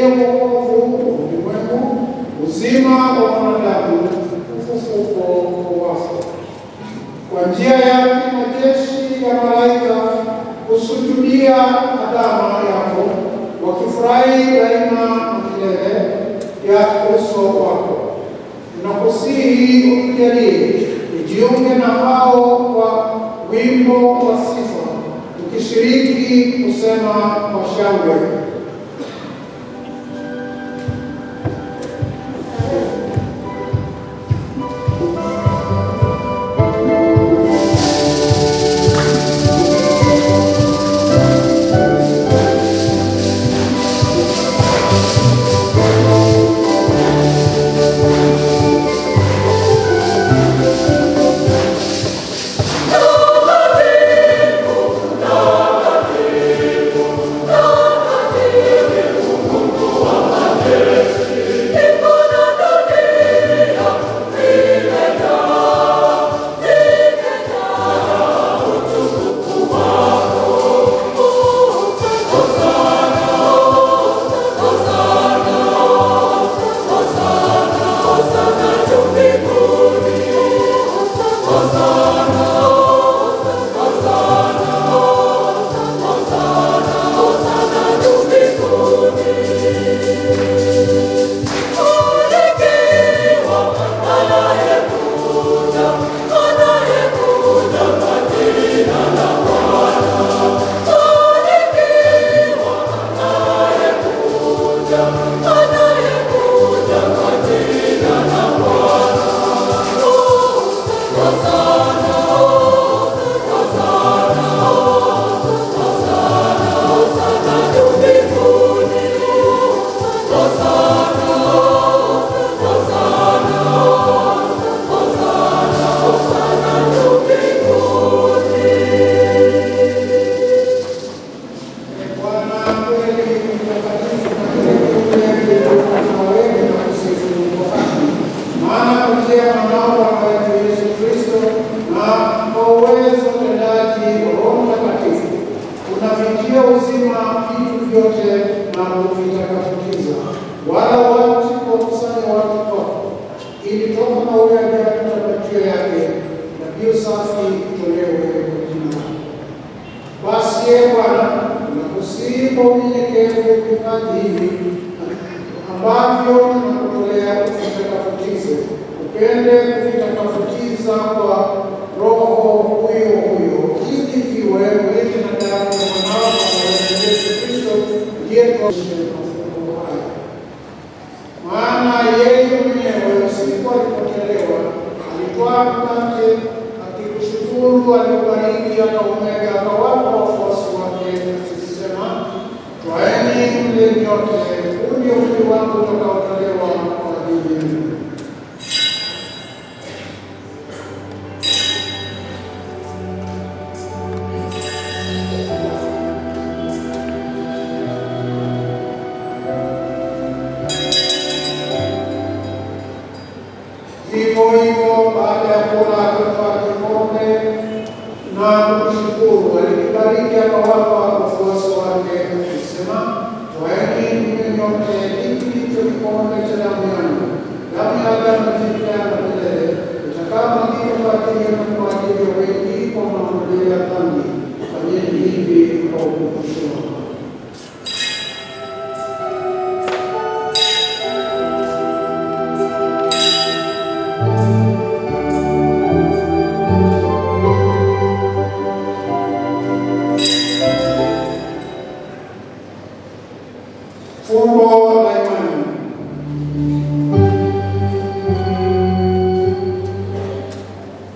ndiye wokovu wa ulimwengu, uzima wa wanadamu, ufufuko wa wafu. Kwa njia yake majeshi ya malaika husujudia adama yako, wakifurahi daima milele ya uso wako. Tunakusihi utujalie ujiunge na hao kwa wimbo wa sifa, tukishiriki kusema kwa shangwe: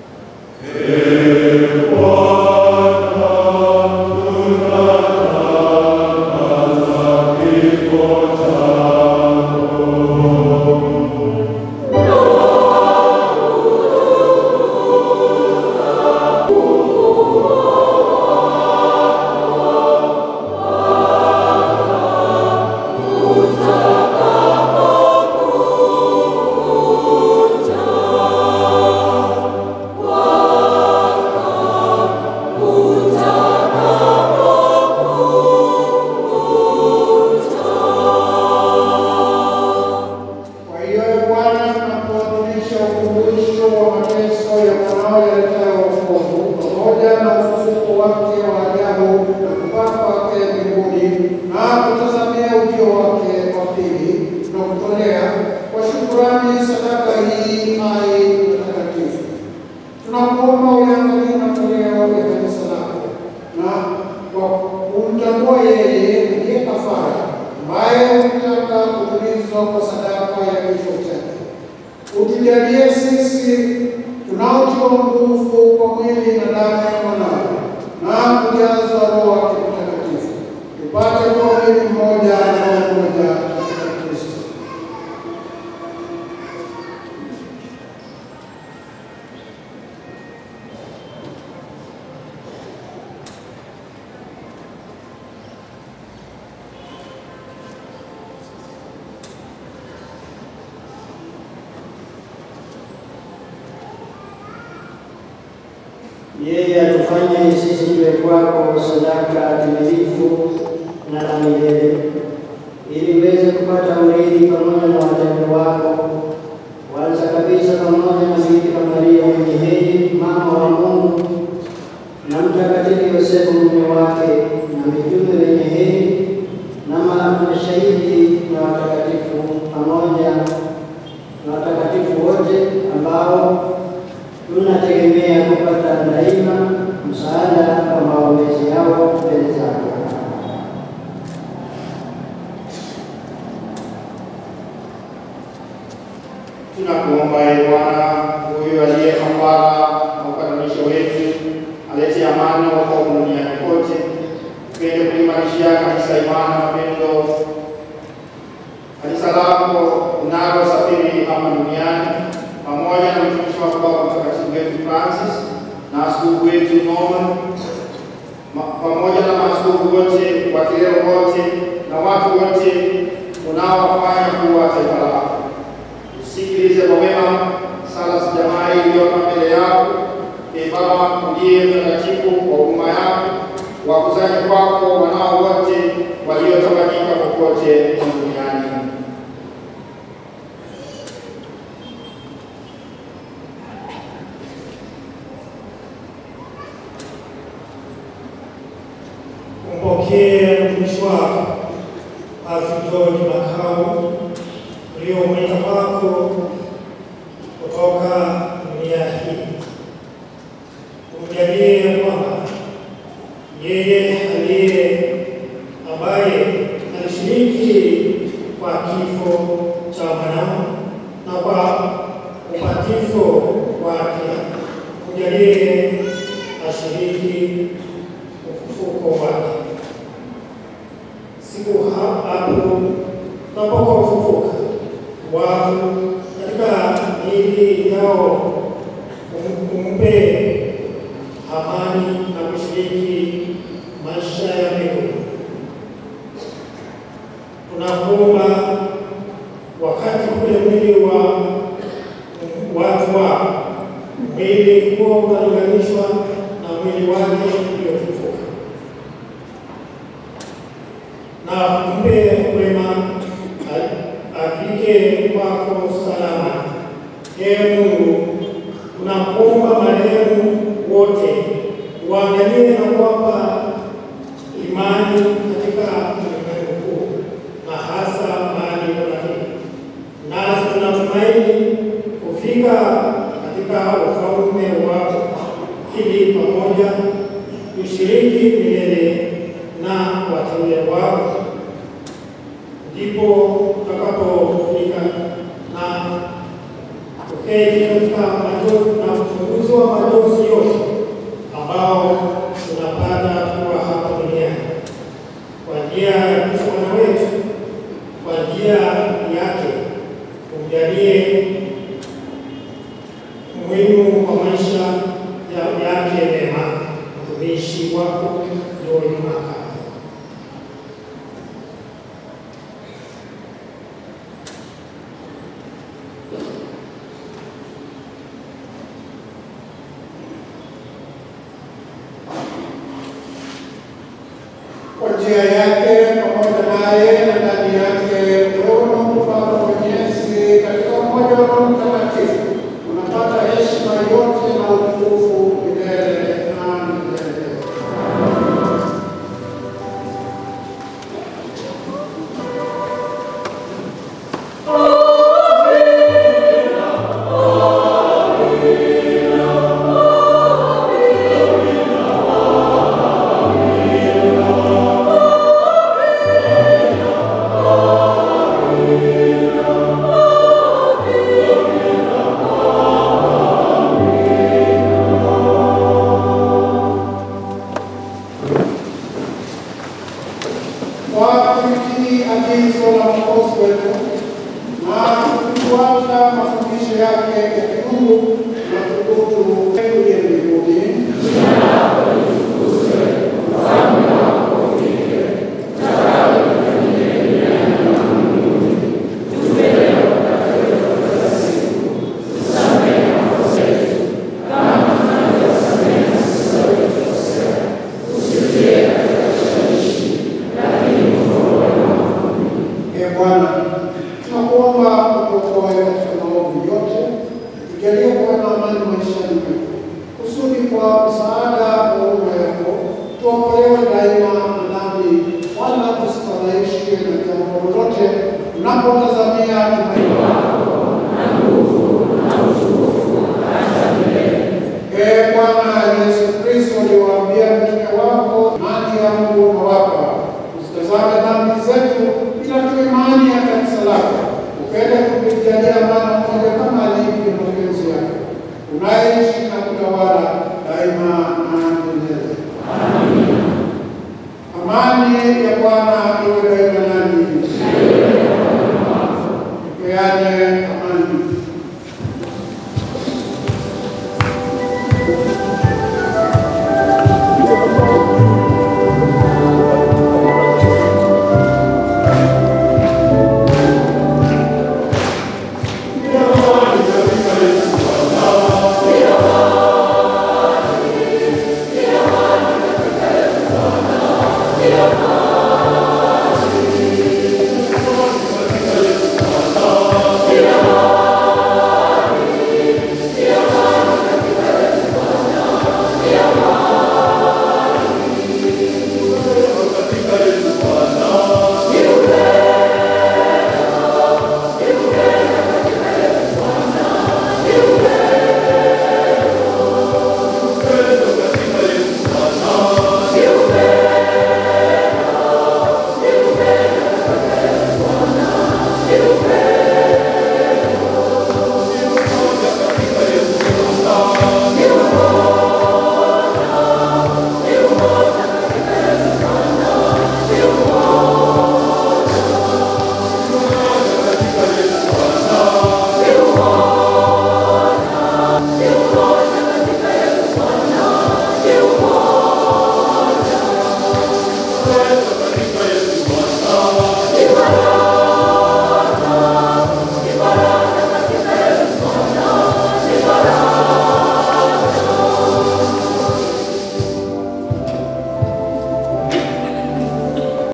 Bwana ufufuo wake wa ajabu na kupaa kwake mbinguni na kutazamia ujio wake wa pili na kutolea kwa shukrani sadaka hii hai na takatifu. Tunakuomba uyaangalie matoleo ya kanisa lako na kwa kumtambua yeye ndiye kafara ambaye unataka kutulizwa kwa sadaka ya kifo chake. Utujalie sisi tunaotiwa nguvu kwa mwili na damu ya Mwanawe na kujazwa Roho wake Mtakatifu, tupate kuwa mwili mmoja na roho moja katika Kristo. Yeye atufanye sisi tuwe kwako sadaka timilifu na la milele, ili uweze kupata urithi pamoja na wateule wako, kwanza kabisa pamoja na Bikira Maria mwenye heri, mama wa Mungu, na Mtakatifu Yosefu mume wake, na mitume wenye heri, na mashahidi na watakatifu, pamoja na watakatifu wote ambao tunategemea kupata daima msaada kwa maombezi yao mbele zako. Tunakuomba Ee Bwana, huyu aliye kafara na upatanisho wetu, alete amani na wokovu duniani kote, upende kuliimarishia kanisa imani na mapendo, kanisa lako unalosafiri hapa duniani, pamoja na mtumishi wako Baba Mtakatifu wetu Francis na askofu wetu Norman, pamoja na maaskofu wote, wakileo wote na watu wote unaowafanya kuwa taifa lako. Usikilize kwa wema sala za jamaa iliyopo mbele yako. Ee Baba uliye mtakatifu, kwa huruma yako wakusanye kwako wanao wote waliotawanyika popote duniani. Mpokee mtumishi wako George Makau uliomwita kwako kutoka dunia hii. Umjalie kwamba yeye ambaye alishiriki kwa kifo cha mwanao na kwa ubatizo wake, umjalie ashiriki ufufuko wake. Siku hapo utakapofufuka wafu katika miili yao, umpe amani na kushiriki maisha ya mbinguni. Tunakuomba wakati ule mwili wa watu wao, mwili huo unalinganishwa na mwili wake uliofufuka, na mpe wema afike kwako salama. Ee Mungu, tunakuomba marehemu wote waangalie na kuwapa imani katika ulimwengu huu, na hasa mahali rafiki. Nasi tunatumaini kufika katika ufalme wako, ili pamoja tushiriki milele na wateule wako. Ndipo tutakapofika na tuketi katika majonzi na ufunguzi wa majonzi yote ambao tunapata kuwa hapa duniani, kwa njia ya Bwana wetu, kwa njia yake umjalie umuhimu wa maisha yake mema mtumishi wako George Makau. Kwa njia yake pamoja naye na ndani yake, Roho na Baba Mwenyezi katika umoja wa Roho Mtakatifu unapata heshima yote na utukufu milele na milele. kutii agizo la Mwokozi wetu na kufuata mafundisho yake ya kimungu na kudumu uliye mbinguni. Bwana, tunakuomba utuokoe katika maovu yote, tujalie kuwa na amani maishani mwetu, kusudi kwa msaada wa huruma yako tuokolewe daima na dhambi, wala tusifadhaishwe na jambo lolote, tunapotazamia tumaini lako na nguvu na utukufu hata milele. Bwana Yesu Kristo, uliwaambia mitume wako, amani yangu nawapa, usitazame dhambi zetu ila tu imani ya kanisa lako, upende kutujalia amani moja kama alivyo mapenzi yako, unaishi na kutawala daima na milele. Amen. Amani ya Bwana iwe daima nanyi. Tupeane amani. Yeah.